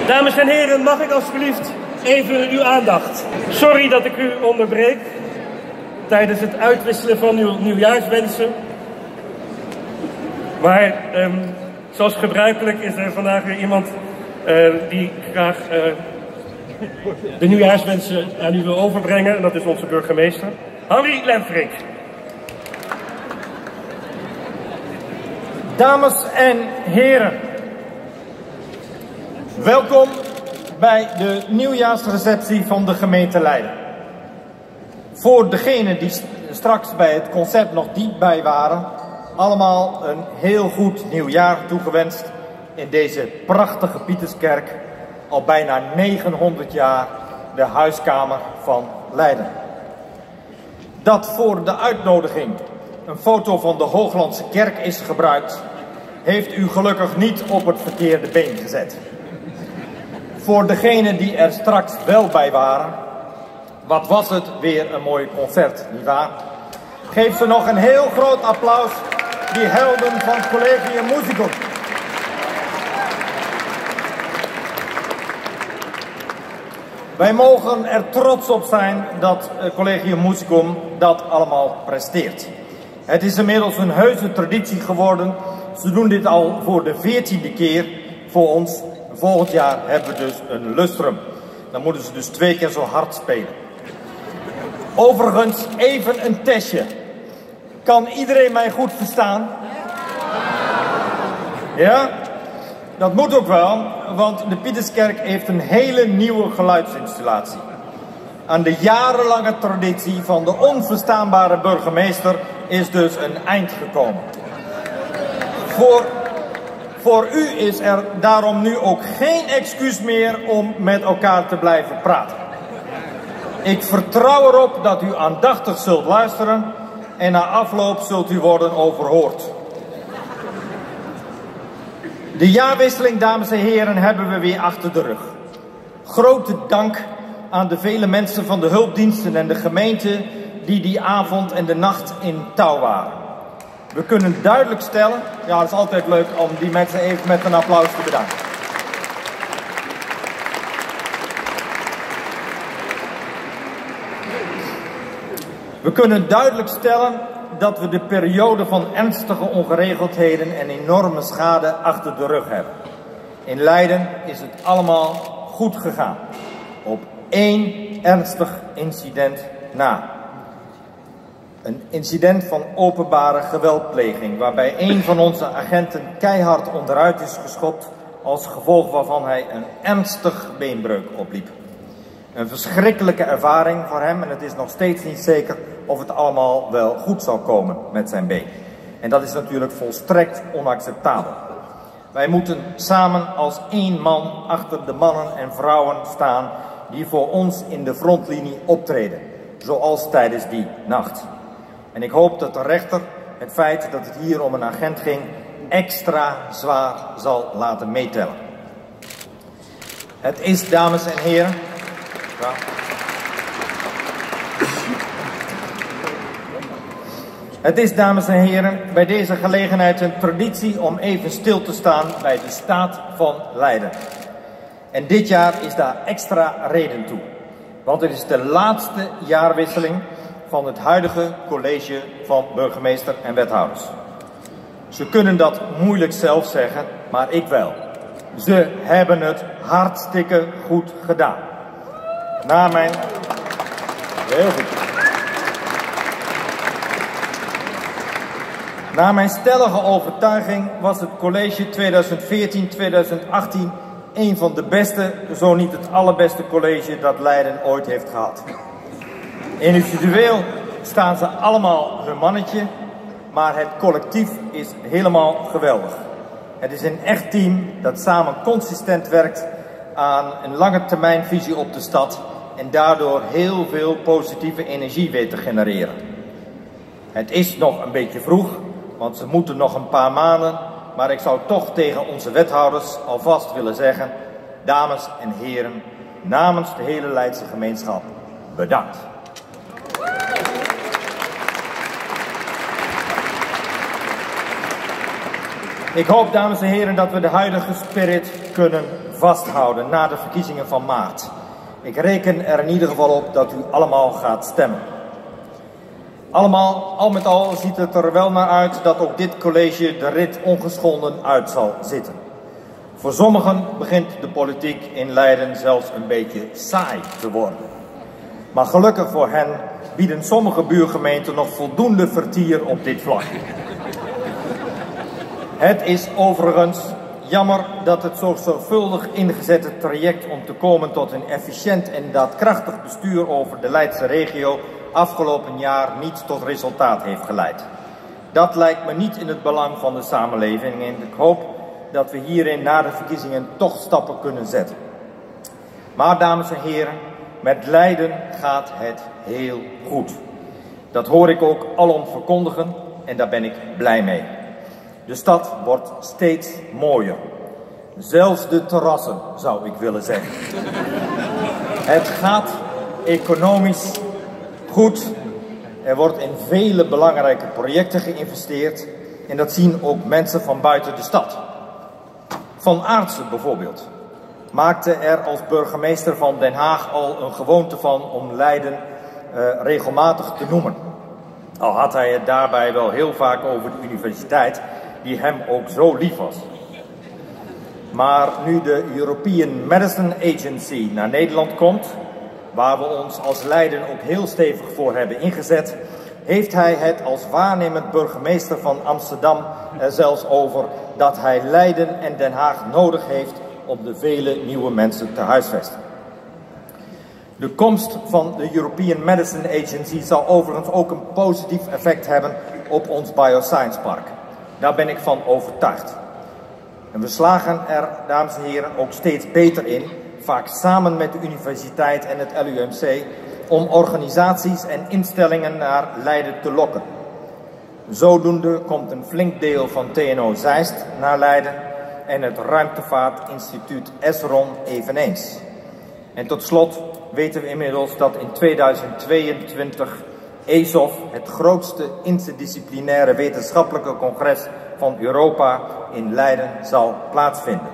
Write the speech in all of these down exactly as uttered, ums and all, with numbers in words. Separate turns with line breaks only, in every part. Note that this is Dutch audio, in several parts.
Dames en heren, mag ik alsjeblieft even uw aandacht? Sorry dat ik u onderbreek tijdens het uitwisselen van uw nieuwjaarswensen. Maar um, zoals gebruikelijk is er vandaag weer iemand uh, die graag uh, de nieuwjaarswensen aan u wil overbrengen. En dat is onze burgemeester, Harry Lemfrink.
Dames en heren, welkom bij de nieuwjaarsreceptie van de gemeente Leiden. Voor degenen die straks bij het concert nog niet bij waren, allemaal een heel goed nieuwjaar toegewenst in deze prachtige Pieterskerk, al bijna negenhonderd jaar de huiskamer van Leiden. Dat voor de uitnodiging een foto van de Hooglandse kerk is gebruikt, heeft u gelukkig niet op het verkeerde been gezet. Voor degenen die er straks wel bij waren, wat was het weer een mooi concert, nietwaar? Geef ze nog een heel groot applaus, die helden van het Collegium Musicum. Wij mogen er trots op zijn dat het Collegium Musicum dat allemaal presteert. Het is inmiddels een heuse traditie geworden. Ze doen dit al voor de veertiende keer voor ons. Volgend jaar hebben we dus een lustrum. Dan moeten ze dus twee keer zo hard spelen. Overigens even een testje. Kan iedereen mij goed verstaan? Ja? Dat moet ook wel, want de Pieterskerk heeft een hele nieuwe geluidsinstallatie. Aan de jarenlange traditie van de onverstaanbare burgemeester is dus een eind gekomen. Voor, voor u is er daarom nu ook geen excuus meer om met elkaar te blijven praten. Ik vertrouw erop dat u aandachtig zult luisteren en na afloop zult u worden overhoord. De jaarwisseling, dames en heren, hebben we weer achter de rug. Grote dank aan de vele mensen van de hulpdiensten en de gemeente die die avond en de nacht in touw waren. We kunnen duidelijk stellen, ja, het is altijd leuk om die mensen even met een applaus te bedanken. We kunnen duidelijk stellen dat we de periode van ernstige ongeregeldheden en enorme schade achter de rug hebben. In Leiden is het allemaal goed gegaan. Op één ernstig incident na. Een incident van openbare geweldpleging, waarbij een van onze agenten keihard onderuit is geschopt, als gevolg waarvan hij een ernstig beenbreuk opliep. Een verschrikkelijke ervaring voor hem en het is nog steeds niet zeker of het allemaal wel goed zal komen met zijn been. En dat is natuurlijk volstrekt onacceptabel. Wij moeten samen als één man achter de mannen en vrouwen staan die voor ons in de frontlinie optreden, zoals tijdens die nacht. En ik hoop dat de rechter het feit dat het hier om een agent ging extra zwaar zal laten meetellen. Het is, dames en heren, ja. Het is, dames en heren, bij deze gelegenheid een traditie om even stil te staan bij de staat van Leiden. En dit jaar is daar extra reden toe. Want het is de laatste jaarwisseling van het huidige college van burgemeester en wethouders. Ze kunnen dat moeilijk zelf zeggen, maar ik wel. Ze hebben het hartstikke goed gedaan. Na mijn... Heel goed. Na mijn stellige overtuiging was het college tweeduizend veertien tweeduizend achttien een van de beste, zo niet het allerbeste college dat Leiden ooit heeft gehad. Individueel staan ze allemaal hun mannetje, maar het collectief is helemaal geweldig. Het is een echt team dat samen consistent werkt aan een lange termijn visie op de stad en daardoor heel veel positieve energie weet te genereren. Het is nog een beetje vroeg, want ze moeten nog een paar maanden, maar ik zou toch tegen onze wethouders alvast willen zeggen, dames en heren, namens de hele Leidse gemeenschap, bedankt. Ik hoop, dames en heren, dat we de huidige spirit kunnen vasthouden na de verkiezingen van maart. Ik reken er in ieder geval op dat u allemaal gaat stemmen. Allemaal, al met al ziet het er wel naar uit dat ook dit college de rit ongeschonden uit zal zitten. Voor sommigen begint de politiek in Leiden zelfs een beetje saai te worden. Maar gelukkig voor hen bieden sommige buurgemeenten nog voldoende vertier op dit vlak. Het is overigens jammer dat het zo zorgvuldig ingezette traject om te komen tot een efficiënt en daadkrachtig bestuur over de Leidse regio afgelopen jaar niet tot resultaat heeft geleid. Dat lijkt me niet in het belang van de samenleving en ik hoop dat we hierin na de verkiezingen toch stappen kunnen zetten. Maar dames en heren, met Leiden gaat het heel goed. Dat hoor ik ook alom verkondigen en daar ben ik blij mee. De stad wordt steeds mooier. Zelfs de terrassen, zou ik willen zeggen. Het gaat economisch goed. Er wordt in vele belangrijke projecten geïnvesteerd. En dat zien ook mensen van buiten de stad. Van Aartsen bijvoorbeeld maakte er als burgemeester van Den Haag al een gewoonte van om Leiden uh, regelmatig te noemen. Al had hij het daarbij wel heel vaak over de universiteit, die hem ook zo lief was. Maar nu de European Medicine Agency naar Nederland komt, waar we ons als Leiden ook heel stevig voor hebben ingezet, heeft hij het als waarnemend burgemeester van Amsterdam er zelfs over dat hij Leiden en Den Haag nodig heeft om de vele nieuwe mensen te huisvesten. De komst van de European Medicine Agency zal overigens ook een positief effect hebben op ons Bioscience Park. Daar ben ik van overtuigd. En we slagen er, dames en heren, ook steeds beter in, vaak samen met de universiteit en het L U M C, om organisaties en instellingen naar Leiden te lokken. Zodoende komt een flink deel van T N O Zeist naar Leiden en het Ruimtevaartinstituut Esron eveneens. En tot slot weten we inmiddels dat in tweeduizend tweeëntwintig E S O F, het grootste interdisciplinaire wetenschappelijke congres van Europa, in Leiden zal plaatsvinden.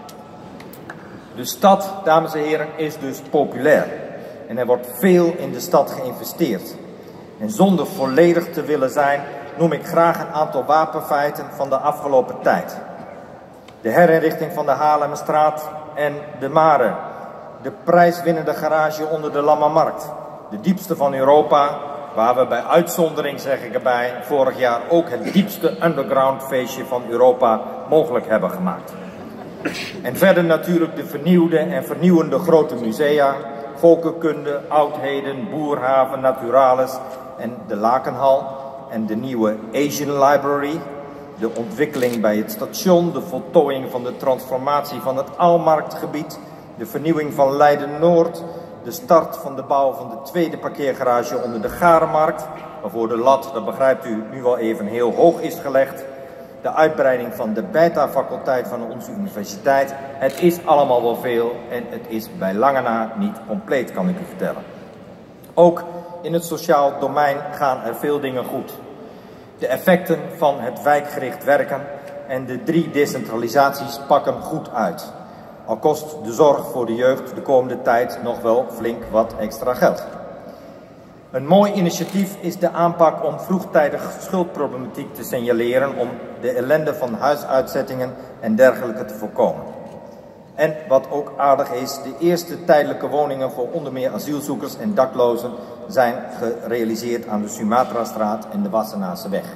De stad, dames en heren, is dus populair. En er wordt veel in de stad geïnvesteerd. En zonder volledig te willen zijn, noem ik graag een aantal wapenfeiten van de afgelopen tijd. De herinrichting van de Haarlemmerstraat en de Mare. De prijswinnende garage onder de Lammermarkt. De diepste van Europa, waar we bij uitzondering, zeg ik erbij, vorig jaar ook het diepste underground feestje van Europa mogelijk hebben gemaakt. En verder natuurlijk de vernieuwde en vernieuwende grote musea, volkenkunde, oudheden, Boerhaven, Naturalis en de Lakenhal en de nieuwe Asian Library, de ontwikkeling bij het station, de voltooiing van de transformatie van het Aalmarktgebied, de vernieuwing van Leiden-Noord, de start van de bouw van de tweede parkeergarage onder de Garenmarkt, waarvoor de lat, dat begrijpt u, nu wel even heel hoog is gelegd. De uitbreiding van de beta-faculteit van onze universiteit. Het is allemaal wel veel en het is bij lange na niet compleet, kan ik u vertellen. Ook in het sociaal domein gaan er veel dingen goed. De effecten van het wijkgericht werken en de drie decentralisaties pakken goed uit. Al kost de zorg voor de jeugd de komende tijd nog wel flink wat extra geld. Een mooi initiatief is de aanpak om vroegtijdig schuldproblematiek te signaleren om de ellende van huisuitzettingen en dergelijke te voorkomen. En wat ook aardig is, de eerste tijdelijke woningen voor onder meer asielzoekers en daklozen zijn gerealiseerd aan de Sumatrastraat en de Wassenaarse-weg.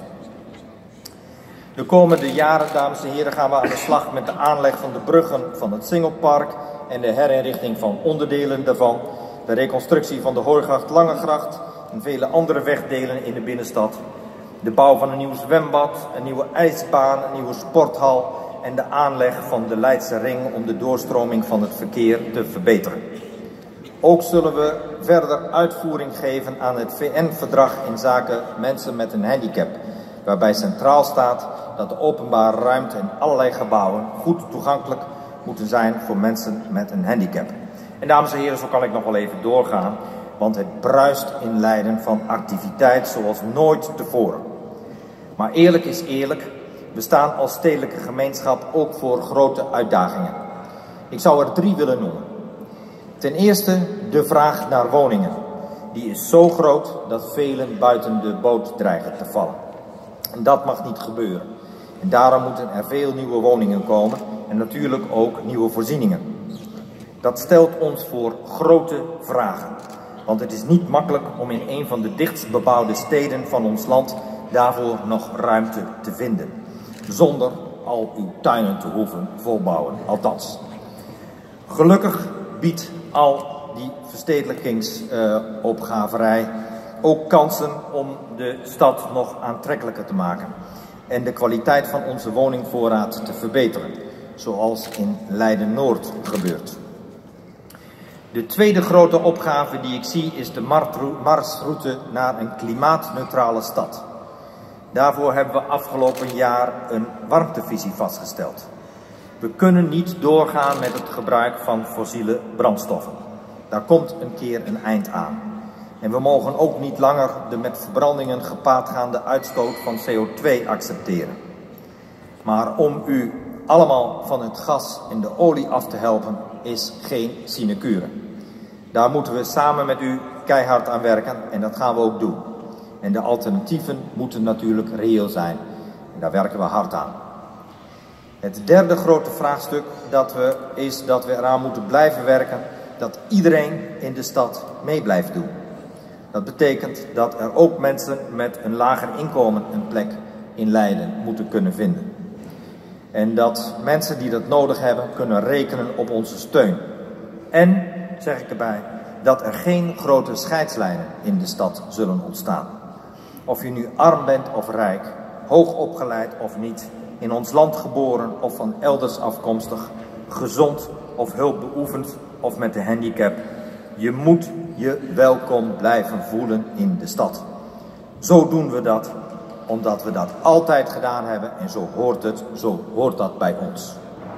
De komende jaren, dames en heren, gaan we aan de slag met de aanleg van de bruggen van het Singelpark en de herinrichting van onderdelen daarvan, de reconstructie van de Hooigracht, Langegracht en vele andere wegdelen in de binnenstad, de bouw van een nieuw zwembad, een nieuwe ijsbaan, een nieuwe sporthal en de aanleg van de Leidse Ring om de doorstroming van het verkeer te verbeteren. Ook zullen we verder uitvoering geven aan het V N-verdrag in zaken mensen met een handicap, waarbij centraal staat dat de openbare ruimte en allerlei gebouwen goed toegankelijk moeten zijn voor mensen met een handicap. En dames en heren, zo kan ik nog wel even doorgaan, want het bruist in Leiden van activiteit zoals nooit tevoren. Maar eerlijk is eerlijk, We staan als stedelijke gemeenschap ook voor grote uitdagingen. Ik zou er drie willen noemen. Ten eerste de vraag naar woningen. Die is zo groot dat velen buiten de boot dreigen te vallen. En dat mag niet gebeuren. En daarom moeten er veel nieuwe woningen komen en natuurlijk ook nieuwe voorzieningen. Dat stelt ons voor grote vragen. Want het is niet makkelijk om in een van de dichtst bebouwde steden van ons land daarvoor nog ruimte te vinden. Zonder al uw tuinen te hoeven volbouwen, althans. Gelukkig biedt al die verstedelijkingsopgaverij uh, ook kansen om de stad nog aantrekkelijker te maken. En de kwaliteit van onze woningvoorraad te verbeteren. Zoals in Leiden-Noord gebeurt. De tweede grote opgave die ik zie is de marsroute naar een klimaatneutrale stad. Daarvoor hebben we afgelopen jaar een warmtevisie vastgesteld. We kunnen niet doorgaan met het gebruik van fossiele brandstoffen. Daar komt een keer een eind aan. En we mogen ook niet langer de met verbrandingen gepaardgaande uitstoot van C O twee accepteren. Maar om u allemaal van het gas en de olie af te helpen is geen sinecure. Daar moeten we samen met u keihard aan werken en dat gaan we ook doen. En de alternatieven moeten natuurlijk reëel zijn. En daar werken we hard aan. Het derde grote vraagstuk dat we, is dat we eraan moeten blijven werken dat iedereen in de stad mee blijft doen. Dat betekent dat er ook mensen met een lager inkomen een plek in Leiden moeten kunnen vinden. En dat mensen die dat nodig hebben kunnen rekenen op onze steun. En, zeg ik erbij, dat er geen grote scheidslijnen in de stad zullen ontstaan. Of je nu arm bent of rijk, hoog opgeleid of niet, in ons land geboren of van elders afkomstig, gezond of hulpbeoefend of met een handicap. Je moet je welkom blijven voelen in de stad. Zo doen we dat, omdat we dat altijd gedaan hebben en zo hoort het, zo hoort dat bij ons.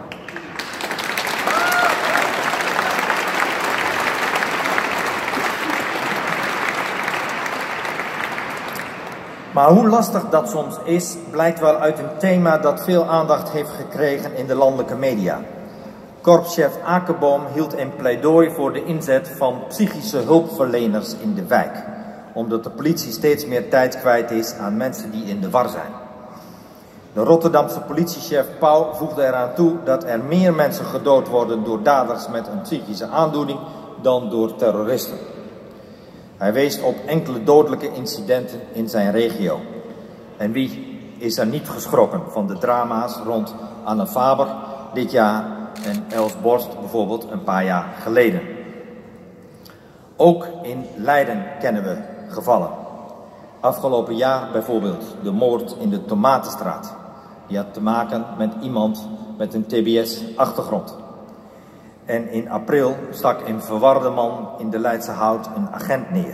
Maar hoe lastig dat soms is, blijkt wel uit een thema dat veel aandacht heeft gekregen in de landelijke media. Korpschef Akerboom hield een pleidooi voor de inzet van psychische hulpverleners in de wijk, omdat de politie steeds meer tijd kwijt is aan mensen die in de war zijn. De Rotterdamse politiechef Pauw voegde eraan toe dat er meer mensen gedood worden door daders met een psychische aandoening dan door terroristen. Hij wees op enkele dodelijke incidenten in zijn regio. En wie is er niet geschrokken van de drama's rond Anne Faber dit jaar en Els Borst bijvoorbeeld een paar jaar geleden. Ook in Leiden kennen we gevallen. Afgelopen jaar bijvoorbeeld de moord in de Tomatenstraat. Die had te maken met iemand met een T B S-achtergrond. En in april stak een verwarde man in de Leidse Hout een agent neer.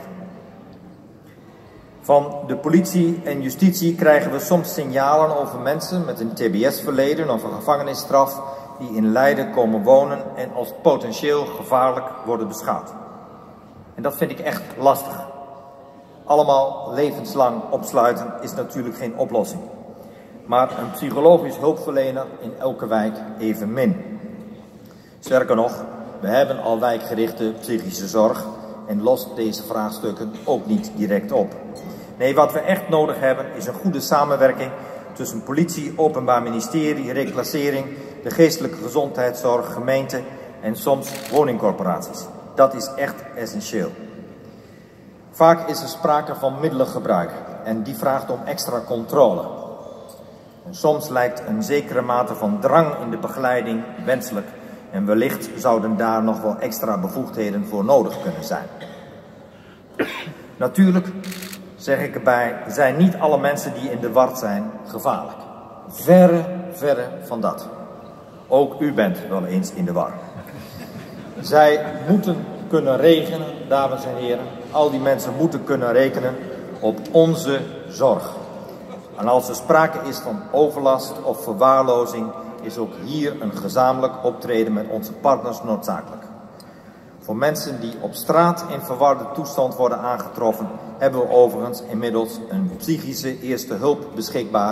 Van de politie en justitie krijgen we soms signalen over mensen met een T B S-verleden of een gevangenisstraf die in Leiden komen wonen en als potentieel gevaarlijk worden beschouwd. En dat vind ik echt lastig. Allemaal levenslang opsluiten is natuurlijk geen oplossing. Maar een psychologisch hulpverlener in elke wijk evenmin. Sterker nog, we hebben al wijkgerichte psychische zorg en lost deze vraagstukken ook niet direct op. Nee, wat we echt nodig hebben is een goede samenwerking tussen politie, openbaar ministerie, reclassering, de geestelijke gezondheidszorg, gemeente en soms woningcorporaties. Dat is echt essentieel. Vaak is er sprake van middelengebruik en die vraagt om extra controle. En soms lijkt een zekere mate van drang in de begeleiding wenselijk en wellicht zouden daar nog wel extra bevoegdheden voor nodig kunnen zijn. Natuurlijk, zeg ik erbij, zijn niet alle mensen die in de war zijn gevaarlijk. Verre, verre van dat. Ook u bent wel eens in de war. Zij moeten kunnen rekenen, dames en heren, al die mensen moeten kunnen rekenen op onze zorg. En als er sprake is van overlast of verwaarlozing, is ook hier een gezamenlijk optreden met onze partners noodzakelijk. Voor mensen die op straat in verwarde toestand worden aangetroffen, hebben we overigens inmiddels een psychische eerste hulp beschikbaar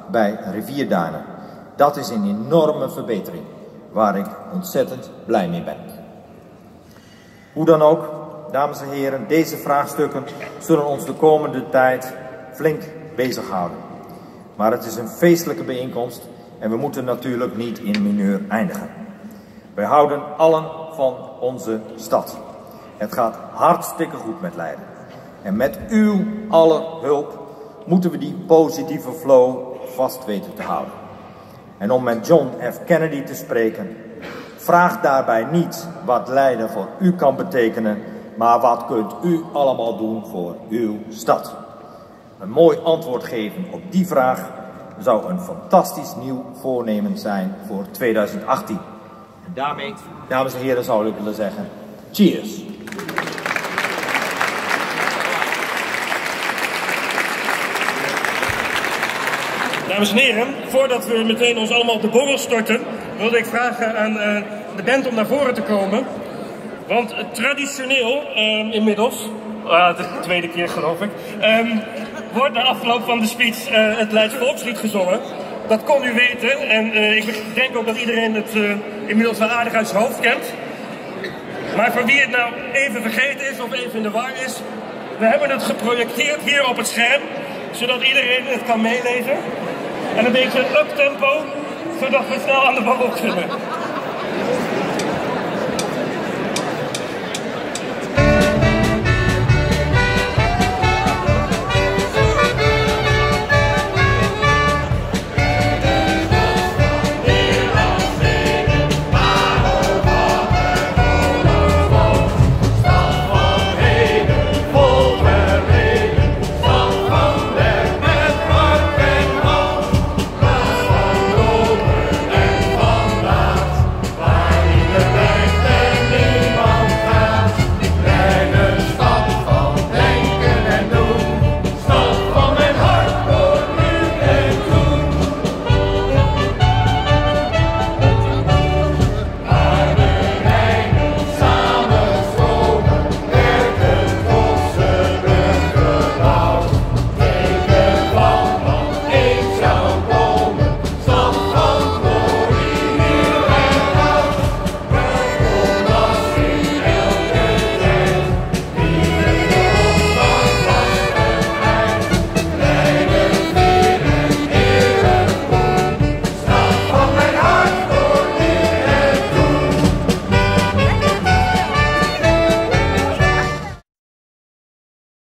bij rivierduinen. Dat is een enorme verbetering, waar ik ontzettend blij mee ben. Hoe dan ook, dames en heren, deze vraagstukken zullen ons de komende tijd flink bezighouden. Maar het is een feestelijke bijeenkomst en we moeten natuurlijk niet in mineur eindigen. Wij houden allen van onze stad. Het gaat hartstikke goed met Leiden. En met uw aller hulp moeten we die positieve flow vast weten te houden. En om met John F. Kennedy te spreken, vraag daarbij niet wat Leiden voor u kan betekenen, maar wat kunt u allemaal doen voor uw stad. Een mooi antwoord geven op die vraag zou een fantastisch nieuw voornemen zijn voor tweeduizend achttien. En daarmee, dames en heren, zou ik willen zeggen, cheers!
Dames en heren, voordat we meteen ons allemaal op de borrel storten, wilde ik vragen aan uh, de band om naar voren te komen. Want uh, traditioneel, uh, inmiddels, uh, de tweede keer geloof ik, um, wordt na afloop van de speech uh, het Leids volkslied gezongen. Dat kon u weten en uh, ik denk ook dat iedereen het uh, inmiddels wel aardig uit zijn hoofd kent. Maar voor wie het nou even vergeten is of even in de war is, we hebben het geprojecteerd hier op het scherm, zodat iedereen het kan meelezen. En een beetje up tempo, zodat we snel aan de babbel kunnen.